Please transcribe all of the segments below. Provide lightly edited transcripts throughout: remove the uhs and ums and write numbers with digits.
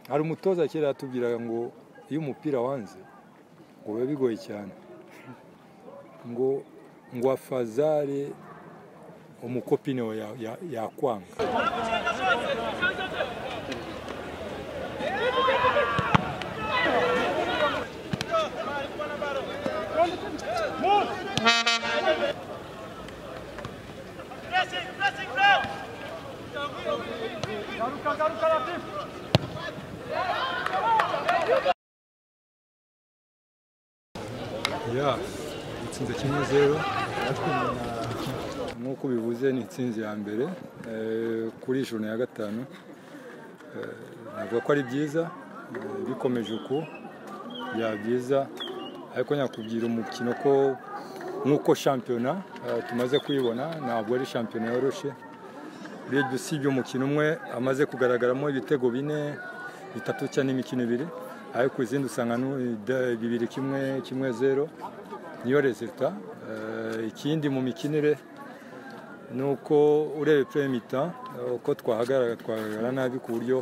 hari umutoza kera yatubwiraga ngo iyo umupira wanze ngo biba bigoye cyane ngo afazare umukopine we yakwanga. Itsinze 1-0 nk'uko bivuze ni itsinzi ya mbere kuri joro ya gatanu. Navuga ko ari byiza bikomeje uko ya byiza, ariko nyakubwira umukino ko nk'uko shampiyona tumaze kuyibona ntabwo ari shampiyona yoroshe. Urebye usibye umukino umwe amaze kugaragaramo ibitego 4 bitatu cyane imikino 2, ariko izindi usanga 2-1-1-0 niyo resultat. Ikindi mu mikinire nuko urebe premier mi-temps uko twahagarara nabi ku buryo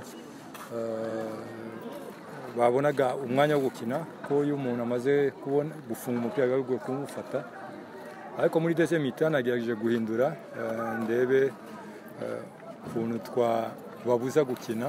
babonaga umwanya wo gukina, ko iyo umuntu amaze kubona gufunga umupira bigoye kumufata. Ariko muri deuxième mi-temps nagerageje guhindura ndebe ukuntu twababuza gukina.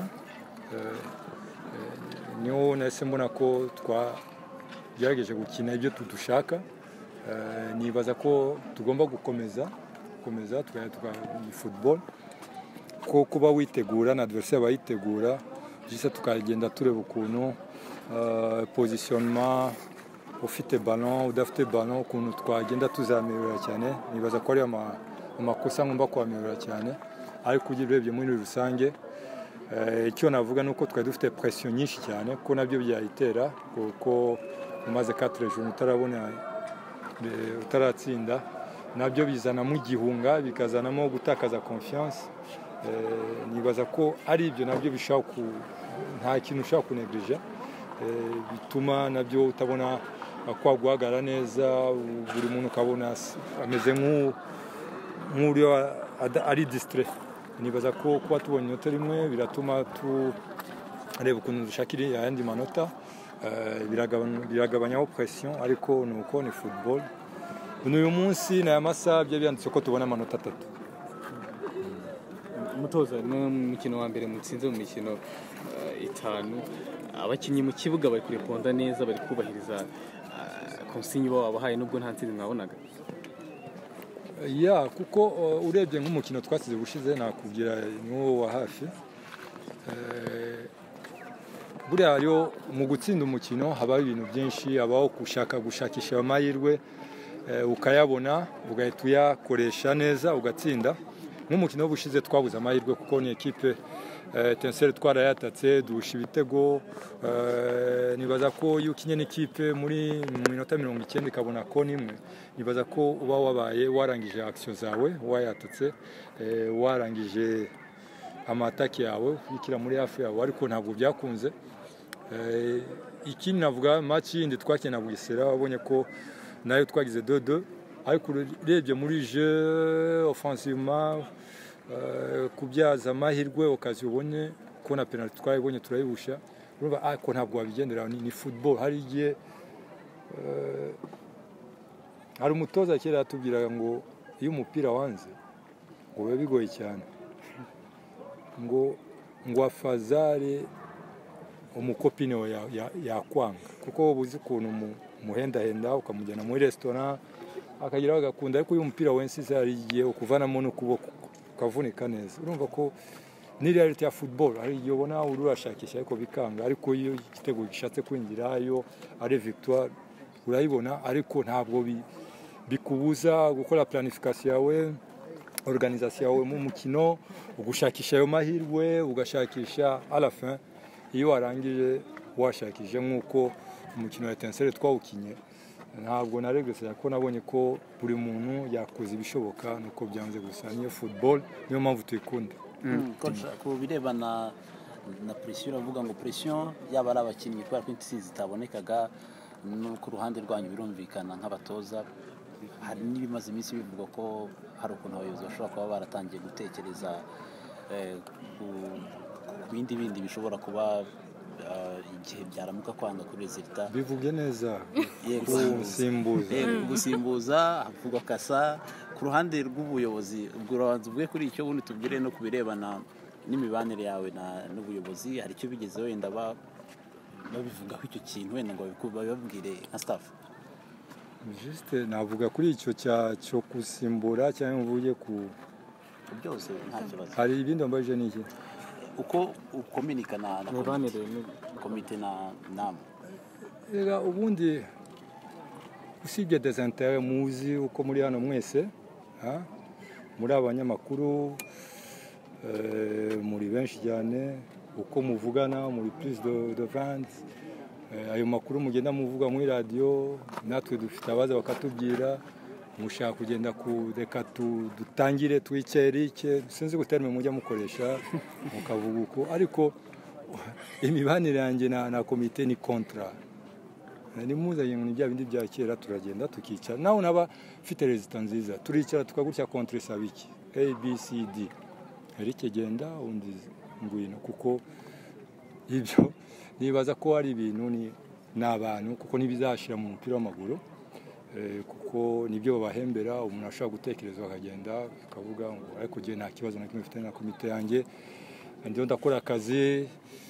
Niho nahise mbona ko twagerageje gukina ibyo dushaka. Nibaza ko tugomba gukomeza football, ko kuba witegura na adversaire bayitegura gisa tukagenda tureba ukuntu positionnement, ufite ballon udafite ballon, ukuntu twagenda tuzamerera cyane. Nibaza ko ari amakosa ngomba kwamerera cyane, ariko ugirebye muri rusange icyo navuga nuko twari dufite pression nyinshi cyane, ko nabyo byayitera, kuko umaze 4 jours utarabona utaratsinda, nabyo bizana mu gihunga, bikazanamo gutakaza confiance. Nibaza ko ari ibyo nabyo bishaka nta kintu ushaka kunegrija, bituma nabyo utabona kwa guhagara neza, buri muntu ukabona ameze nk'uri ari distrait. Nibaza ko kuba tubonye inota rimwe biratuma tureba ukuntu dushakira ayandi manota, biragabanyaho pression, ariko nuko ni football. Uyu munsi na amasaha byanditse ko tubona amanota 3. Umutoza no mukino wa mbere mutsinze mu mikino 5, abakinnyi mu kibuga bari kureponda neza, bari kubahiriza consigne babahaye nubwo nta ntsinzi mwabonaga. Kuko urebye nk'umukino twasize bushize nakubwira n'uwo wa hafi, buriya ryo mu gutsinda umukino haba ibintu byinshi, habaho gushakisha amahirwe ukayabona, ugahita uyakoresha neza ugatsinda. Nk'umukino w'ubushize twabuze amahirwe kuko ni equipe Etincelle twarayatatse dusha ibitego. Nibaza ko iyo ukinye n'ikipe muri minota 90 ikabona ko nimwe, nibaza ko uba wabaye warangije action zawe, wayatatse warangije amataki yawe bikira muri hafi yawe, ariko ntabwo byakunze. Ikindi navuga match yindi twakina Bugesera, wabonye ko nayo twagize 2-2, ariko urebye muri jeu offensivement kubyaza amahirwe occasion ubonye ko na penalty twayibonye turayibusha. Urumva ariko ntabwo wabigendera, ni football. Hari igihe hari umutoza kera yatubwiraga ngo iyo umupira wanze ngo biba bigoye cyane ngo afazare umukopine we yakwanga, kuko ubuzi ukuntu muhendahenda ukamujyana muri restaurant akagira agakunda, ariko uyu umupira wensize hari igihe ukuvanamo n'ukuboko ukavunika neza. Urumva ko ni reality ya football, hari igihe ubona urashakisha ariko bikanga, ariko iyo igitego gishatse kwinjira yo ari victoire urayibona, ariko ntabwo bikubuza gukora planification yawe, organisation yawe mu mukino, ugushakisha ayo mahirwe, ugashakisha à la fin iyo warangije washakije nk'uko umukino wa Etincelle twawukinye. Ntabwo naregrese ko nabonye ko buri muntu yakoze ibishoboka, nuko byanze gusa niyo football, niyo mpamvu tuyikunda. Ku birebana na pression, uravuga ngo pression yaba ari abakinnyi kubera ko intsinzi zitabonekaga, no ku ruhande rwanyu birumvikana nk'abatoza. Hari n'ibimaze iminsi bivugwa ko hari ukuntu abayobozi bashobora kuba baratangiye gutekereza ku bindi bishobora kuba igihe byaramuka kwanga kuri resultat bivuge neza gusimbuza havugwa kasa ku ruhande rw'ubuyobozi ubwo urabanza uvuge kuri icyo bundi tubwire no kubirebana n'imibanire yawe n'ubuyobozi hari icyo bigeze wenda babivugaho icyo kintu wenda ngo babibabwire nka staff. Juste navuga kuri icyo cyo gusimbura cyangwa mvuge ku byose nta kibazo. Hari ibindi mbaje n'iki uko ukominikana na komite na nama. Ega ubundi usibye des intérêts muzi uko muri hano mwese muri abanyamakuru muri benshi cyane uko muvugana muri plus de 20 ayo makuru mugenda muvuga muri radio natwe dufite abaza bakatubwira mushaka kugenda kureka dutangire twicerike sinzi guterme mujya mukoresha mukavuga uko ariko imibanire yanjye na komite ni kontra ni muzanye ngo bya bindi bya kera turagenda tukicara naho naba fite resultat nziza turicara tukagutya contre sabiki ABCD ariko genda undi ngwino kuko ibyo nibaza ko ari ibintu ni nabantu kuko nibizashira mu mupira w'amaguru kuko nibyo babahembera umuntu ashaka gutekereza bakagenda akavuga ngo ariko je nta kibazo na kimwe mfite na komite yanjye ndiyo ndakora akazi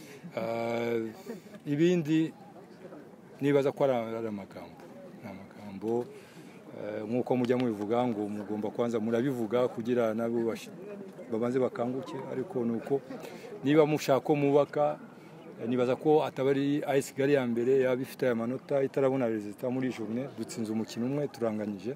ibindi nibaza ko ari amagambo nk'uko mujya mubivuga ngo mugomba kwanza murabivuga kugira nabo babanze bakanguke ariko nuko niba mushaka ko mubaka nibaza ko atabari AS Kigali ya mbere yabifite aya manota itarabona resultat muri journée dutsinze umukino umwe turanganyije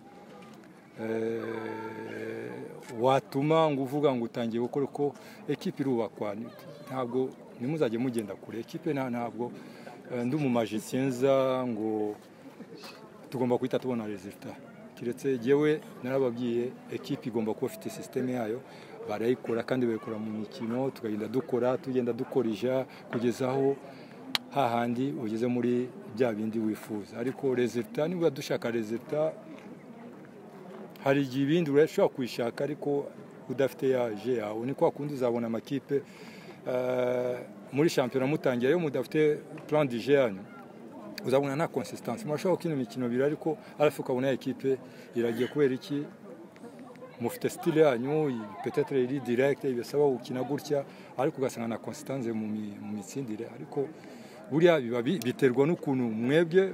watuma ngo uvuga ngo utangiye gukora ko equipe irubakwa ntabwo nimuzajye mugenda kure equipe ntabwo ndi mu magicien za ngo tugomba kwita tubona resultat kiretse jewe narababwiye equipe igomba kuba ifite systeme yayo barayikora kandi bayikora mu mikino tugenda dukorija kugezaho hahandi ugeze muri bya bindi wifuza ariko resultat niba dushaka resultat hari ibindi urashobora kwishaka ariko udafite yaje yawe ni kwa kundi uzabona amakipe muri championnat mutangira yo mudafite plan de jeu yanyu uzabona nta consistance murashobora gukina imikino biri ariko arafuka ukabona equipe iragiye kubera iki mufite style yanyu peut-être iri direct ibisaba gukina gutya ariko ugasanga na consistance mu mitsindire ariko buriya biterwa n'ukuntu mwebwe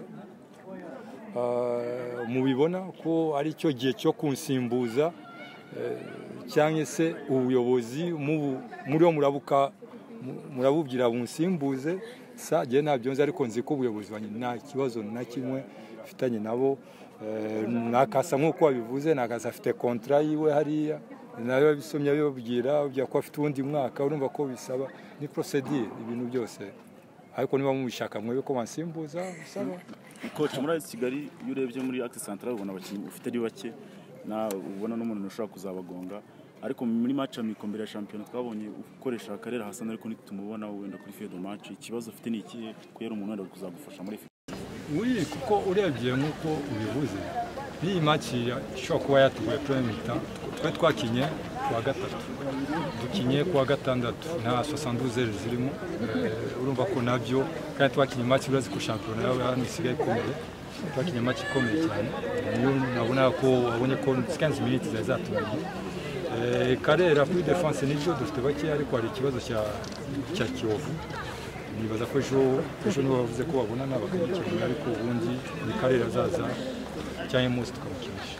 mubibona ko ari cyo gihe cyo kunsimbuza cyangwa se ubuyobozi muri yo murabubwira bunsimbuze sa je nabyonze ariko nzi ko ubuyobozi banye nta kibazo na kimwe mfitanye nabo nakasa nk'uko wabivuze nakasa afite contrat yiwe hariya nayo bisomya bibabwira bya ko afite undi mwaka urumva ko bisaba ni procedure ibintu byose ariko niba mubishaka mwebe ko bansimbuza bisaba coach muri Kigali iyo urebye muri Axe Central ubona abakinnyi ufite ari bake na ubona n'umuntu ushobora kuzabagonga ariko muri match amikombe ya champion twabonye ukoresha Karera Hassan ariko nitumubona wenda kuri field match ikibazo ufite ni iki kuyera umuntu wenda kuzagufasha muri kuko urebye nk'uko ubivuze iyi match ishobora kuba yatuguye premier temps twakinye kuwa gatatu dukinye kuwa gatandatu nta 72 zirimo urumva ko nabyo kandi twakinye match urazi ku champion yawe hano isigaye ikomeye twakinye match ikomeye cyane niyo nabona ko wabonye ko 15 minutes zazatumye Karera kuri defense nibyo dufite bake ariko hari ikibazo cya Kiyovu nibaza ko ejo niba bavuze ko babona n'abakurikiye ariko ubundi ni Karera zaza cyane munsi tukamukinisha.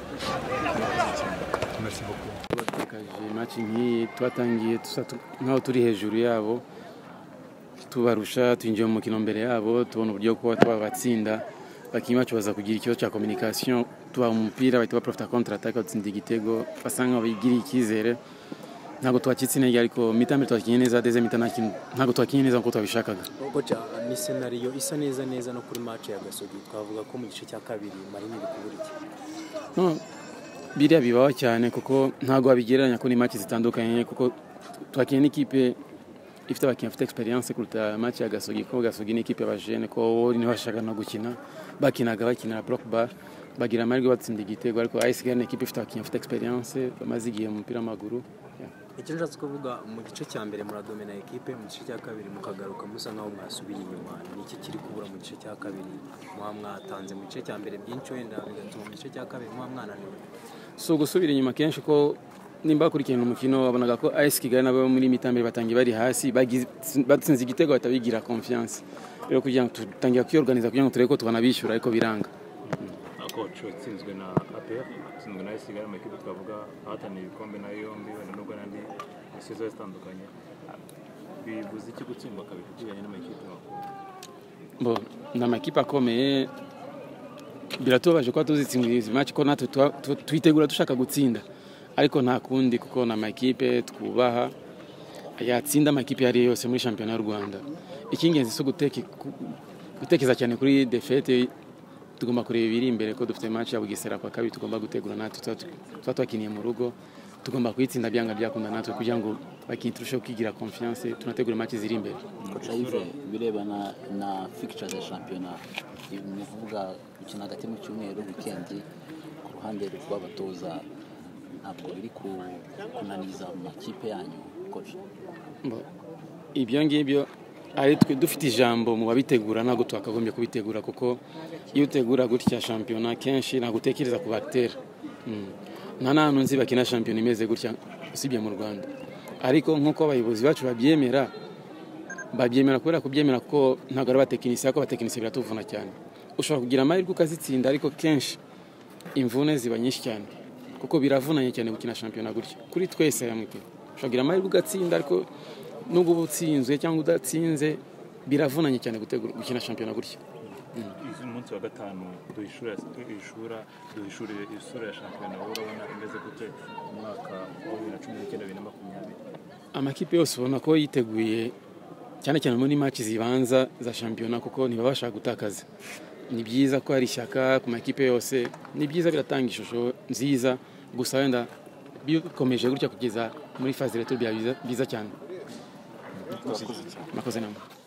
Merci beaucoup. Batakaje match nk'iyi twatangiye nkaho turi hejuru yabo tubarusha twinjiye mu mukino mbere yabo tubona uburyo ko twabatsinda bakimacho baza kugira ikibazo cya communication tuba umupira bahita baprofita contre attaque batsinda igitego basanga babigira ikizere ntago twakitse intege ariko mitambere twakinye neza deze mitanakintu ntago twakinye neza nkuko twabishakaga. Kocha ni scenario isa neza no kuri match ya Gasogi twavuga ko mu gice cya kabiri Marine bikuburiki. No biriya bibaho cyane kuko ntago babigereranya ko ni match zitandukanye kuko twakinye n'ikipe ifite abakinnyi bafite experience kuruta match ya Gasogi ko Gasogi ni ikipe y'abajene ko ni bashaka no gukina bakinira block bar bagira amahirwe batsinda igitego ariko AS Kigali ni ikipe ifite abakinnyi bafite experience bamaze igihe mu mupira w'amaguru. icyo nshatse kuvuga mu gice cya mbere muradomina ekipe, mu gice cya kabiri mukagaruka musa nkaho mwasubiye inyuma. Ni iki kiri kubura mu gice cya kabiri? Muba mwatanze mu gice cya mbere byinshi wenda bigatuma mu gice cya kabiri muba mwananiwe. So gusubira inyuma kenshi ko nimba bakurikirana umukino wabonaga ko AS Kigali nabo muri mitambere batangiye bari hasi batsinze igitego batabigira confiance. Rero kugira ngo tutangira kwiorganiza kugira ngo turebe ko tubanabishyura ariko biranga. Coach watsinzwe na APR, watsinzwe na AS Kigali mu ekipe twavuga ahataniye ibikombe nayo yombi wenda nubwo n'andi misozo zitandukanye. Bivuze iki gutsindwa kabiri kujyanye n'amakipe makuru? Bo na makipe akomeye biratubaje ko tuzitsindiye izi match ko natwe twitegura dushaka gutsinda, ariko nta kundi kuko na makipe twubaha yatsinda amakipe yari yose muri championnat y'u Rwanda. Ikingenzi so gutekeza cyane kuri defete, tugomba kureba ibiri imbere ko dufite match ya Bugesera kwa kabiri tugomba gutegura natwe twakiniye mu rugo, tugomba kwitsinda byanga byakunda natwe kugira ngo bakinturushe kwigira confiance tunategura match ziri imbere. Coach Yves, birebana na fixtures ya championnat, ni kuvuga gukina hagati mu cyumweru weekend ku ruhande rw'abatoza ntabwo biri kunaniza amakipe yanyu coach? Ibyo ngibyo ari twe dufite ijambo mu babitegura, ntabwo twakagombye kubitegura kuko iyo utegura gutya championnat kenshi ntabwo utekereza ku batera. Nta n'ahantu nzi bakina championnat imeze gutya usibye mu Rwanda, ariko nk'uko abayobozi bacu babyemera kubera kubyemera ko ntabwo ari abatekinisiye, ko abatekinisiye biratuvuna cyane. Ushobora kugira amahirwe ukazitsinda ariko kenshi imvune ziba nyinshi cyane kuko biravunanye cyane gukina championnat gutya. Kuri twese yamwite ushobora kugira amahirwe ugatsinda, ariko nubwo ubutsinzwe cyangwa udatsinze biravunanye cyane gukina championnat gutya. Izi munsi wa gatanu duhishura isura ya championnat urabona imeze gute umwaka wa 2019-2020? Amakipe yose ubona ko yiteguye cyane cyane muri match zibanza za championnat kuko ntibabasha gutakaza. Ni byiza ko hari ishyaka ku makipe yose, ni byiza biratanga ishusho nziza, gusa wenda bikomeje gutya kugeza muri phase retour byiza cyane. Makoze namwe.